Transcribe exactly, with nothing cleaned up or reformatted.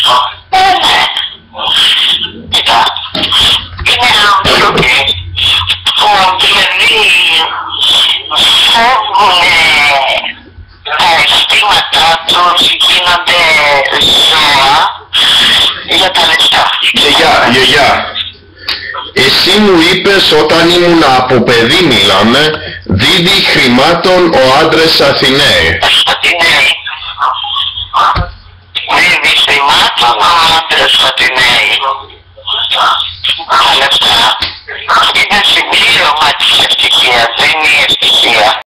Ε, ναι. Κοίτα, είναι άνθρωποι που δηλαδή φεύγουν τα αισθήματά τους, γίνονται ζώα για τα λεφτά. Γιαγιά, γιαγιά, εσύ μου είπες όταν ήμουν από παιδί μιλάμε, δίδει χρημάτων ο άντρες Αθηναίοι. Αθηναίοι. Δίδει χρημάτων ο άντρες Αθηναίοι. Τα λεφτά είναι συμπλήρωμα της ευτυχίας, δεν είναι η ευτυχία.